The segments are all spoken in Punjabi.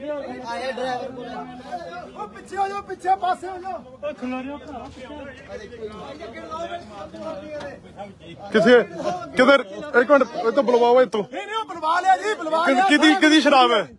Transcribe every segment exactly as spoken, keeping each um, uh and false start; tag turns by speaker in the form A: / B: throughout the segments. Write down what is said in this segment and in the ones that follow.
A: ਪਿੱਛੇ ਹੋ ਜਾਓ, ਪਿੱਛੇ ਪਾਸੇ ਹੋ ਜਾਓ।
B: किसे किधर एक मिनट तो बुलवाओ इतो
A: बुलवा लिया जी, बुलवा लिया।
B: किदी किदी शराब है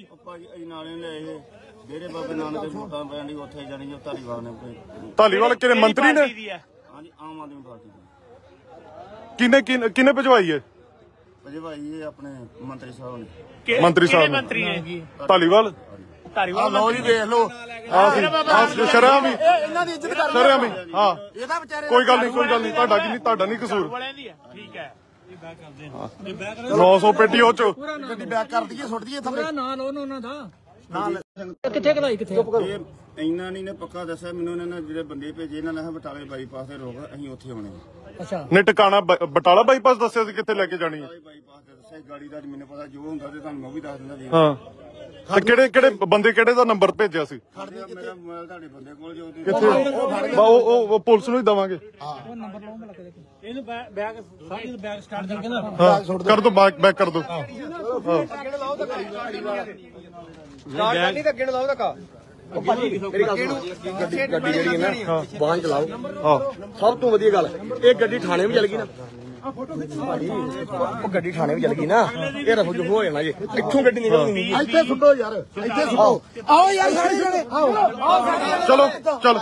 C: ਜਿਹੜੇ ਬਾਬੇ ਨਾਨਕ ਦੇ ਵੋਟਾਂ ਪੈਣੀ ਉੱਥੇ ਜਾਣੀ ਜੋ ਧਾਲੀਵਾਲ ਨੇ
B: ਧਾਲੀਵਾਲ ਕਿਹਨੇ ਮੰਤਰੀ ਨੇ?
C: ਹਾਂਜੀ ਆਮ ਆਦਮੀ ਪਾਰਟੀ ਦੀ।
B: ਕਿਨੇ ਕਿਨੇ ਭਜਵਾਈ ਹੈ?
C: ਭਜਵਾਈ ਇਹ ਆਪਣੇ ਮੰਤਰੀ ਸਾਹਿਬ ਨੇ।
B: ਮੰਤਰੀ ਸਾਹਿਬ
D: ਮੰਤਰੀ ਨੇ
B: ਧਾਲੀਵਾਲ
D: ਧਾਰੀਵਾਲ
A: ਲਓ ਜੀ ਦੇਖ ਲਓ
B: ਸ਼ਰਿਆਮ ਵੀ
A: ਇਹਨਾਂ ਦੀ ਇੱਜ਼ਤ ਕਰ
B: ਸ਼ਰਿਆਮ ਵੀ ਹਾਂ
A: ਇਹਦਾ ਵਿਚਾਰੇ
B: ਕੋਈ ਗੱਲ ਨਹੀਂ ਕੋਈ ਗੱਲ ਨਹੀਂ ਤੁਹਾਡਾ ਕੀ ਨਹੀਂ ਤੁਹਾਡਾ ਨਹੀਂ ਕਸੂਰ
D: ਠੀਕ ਹੈ
B: ਨੌ ਸੌ ਪੇਟੀ ਉਹ ਚ
A: ਗੱਡੀ ਬੈਕ ਕਰ ਦਈਏ ਸੁੱਟ ਦਈਏ ਥੱਲੇ
E: ਨਾ ਲਓ ਉਹਨਾਂ ਦਾ
C: ਨਾਲ
E: ਕਿੱਥੇ ਕਲਾਈ ਕਿੱਥੇ
C: ਇੰਨਾ ਨਹੀਂ ਨੇ ਪੱਕਾ ਦੱਸਿਆ ਮੈਨੂੰ। ਇਹਨਾਂ ਨੇ ਜਿਹੜੇ ਬੰਦੇ ਭੇਜੇ ਇਹਨਾਂ ਨੇ ਬਟਾਲੇ ਬਾਈਪਾਸ ਤੇ ਰੋਕ ਅਸੀਂ ਉੱਥੇ ਆਉਣੇ।
E: ਅੱਛਾ
B: ਨੇ ਟਿਕਾਣਾ ਬਟਾਲਾ ਬਾਈਪਾਸ ਦੱਸਿਆ ਸੀ ਕਿੱਥੇ ਲੈ ਕੇ ਜਾਣੀ ਹੈ?
C: ਬਾਈਪਾਸ ਤੇ ਦੱਸਿਆ ਗਾੜੀ ਦਾ ਮੈਨੂੰ ਪਤਾ ਜੋ ਹੁੰਦਾ ਤੇ ਤੁਹਾਨੂੰ ਮੈਂ ਵੀ ਦੱਸ ਦਿੰਦਾ ਜੀ।
B: ਹਾਂ ਤੇ ਕਿਹੜੇ ਕਿਹੜੇ ਬੰਦੇ ਕਿਹੜੇ ਦਾ ਨੰਬਰ ਭੇਜਿਆ ਸੀ?
C: ਮੇਰਾ ਮੋਬਾਈਲ ਤੁਹਾਡੇ ਬੰਦੇ ਕੋਲ ਜੋ
B: ਕਿੱਥੇ ਉਹ ਉਹ ਪੁਲਿਸ ਨੂੰ ਹੀ ਦਵਾਂਗੇ।
E: ਉਹ ਨੰਬਰ ਲਾਓ ਮੈਂ ਲੱਗੇ ਇਹਨੂੰ ਬੈਗ ਸਾਡੀ ਬੈਗ ਸਟਾਰਟ ਕਰਕੇ ਨਾ
B: ਹਾਂ ਕਰ ਦੋ ਬੈਕ ਬੈਕ ਕਰ ਦੋ।
A: ਅੱਗੇ ਲਾਓ ਤਾਂ ਗਾੜੀ ਵਾਲਾ ਸਟਾਰਟ ਨਹੀਂ ਤਾਂ ਅੱਗੇ ਲਾਓ ਤਾਂ ਕਾ ਉਹ ਭਾਜੀ ਮੇਰੀ ਗੱਲ ਸੁਣੋ। ਗੱਡੀ ਗੱਡੀ ਜਿਹੜੀ ਹੈ ਨਾ ਵਾਹਨ ਚਲਾਓ।
B: ਹਾਂ
A: ਸਭ ਤੋਂ ਵਧੀਆ ਗੱਲ ਇਹ ਗੱਡੀ ਥਾਣੇ ਵੀ ਚਲ ਗਈ ਨਾ ਭਾਜੀ, ਉਹ ਗੱਡੀ ਥਾਣੇ ਵੀ ਚਲ ਗਈ ਨਾ ਇਹ ਰਫੂ ਜੂ ਹੋ ਜਾਣਾ ਜੀ। ਇੱਥੋਂ ਗੱਡੀ ਨਿਕਲਣੀ ਇੱਥੇ ਸੁੱਟੋ ਯਾਰ, ਇੱਥੇ ਸੁੱਟੋ। ਆਓ ਯਾਰ ਸਾਰੇ ਜਣੇ ਆਓ
B: ਚਲੋ ਚਲ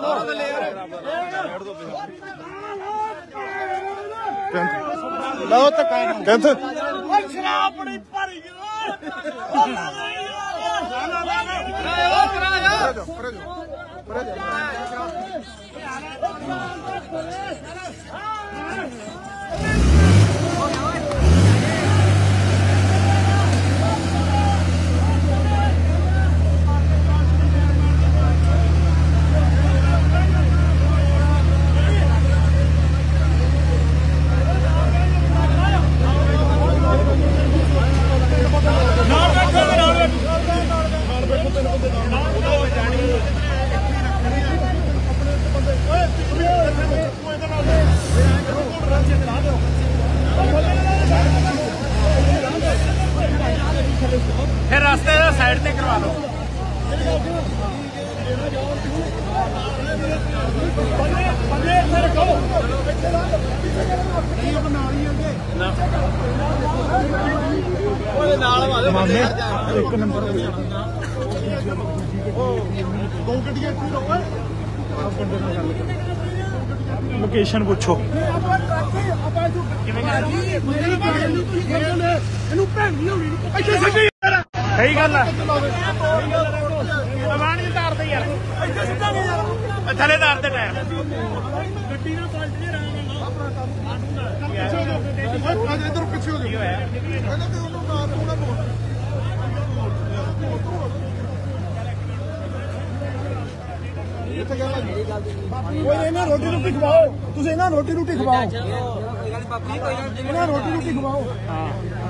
A: ਲਓ ਧੱਕਾ
B: ਕਹਿੰਦੇ
D: ਸ਼ਰਾਬ ਬੜੀ ਭਰੀ ਫਿਰ ਰਸਤੇ ਦਾ ਸਾਈਡ ਤੇ ਕਰਵਾ ਲਓ। ਬੰਦੇ ਇੱਥੇ ਰੱਖੋ। ਉਹਦੇ ਨਾਲ ਵਾਲੇ ਮਾਮੇ ਇੱਕ ਨੰਬਰ ਹੋ ਜਾਣਾ।
A: ਦੋ ਗੱਡੀਆਂ ਇੱਥੇ ਰੋ ਓਏ
D: ਲੋਕੇਸ਼ਨ ਪੁੱਛੋ
A: ਇਹਨੂੰ ਭੈਣ ਨਹੀਂ ਹੋਣੀ ਇੱਥੇ ਸਿੱਧੀ
D: ਸਹੀ ਗੱਲ ਹੈ। ਦਵਾਨ ਜੀ ਤਾਰ ਦੇ ਯਾਰ
A: ਇੱਥੇ ਸਿੱਧਾਂਗੇ ਯਾਰ
D: ਥੱਲੇ ਤਾਰ ਦੇ ਟਾਇਰ
A: ਗੱਡੀ ਨਾਲ ਪਲਟ ਨਹੀਂ ਰਹਾਂਗਾ। ਇੱਧਰ ਪਿੱਛੇ ਹੋ ਜਾਓ। ਕਹਿੰਦਾ ਕਿ ਉਹਨੂੰ ਮਾਰ ਦੂੰਗਾ ਬੋਲ। ਓਏ ਇਹਨਾਂ ਰੋਟੀ ਰੋਟੀ ਖਵਾਓ, ਤੁਸੀਂ ਇਹਨਾਂ ਰੋਟੀ ਰੋਟੀ ਖਵਾਓ, ਇਹਨਾਂ ਰੋਟੀ ਰੋਟੀ ਖਵਾਓ।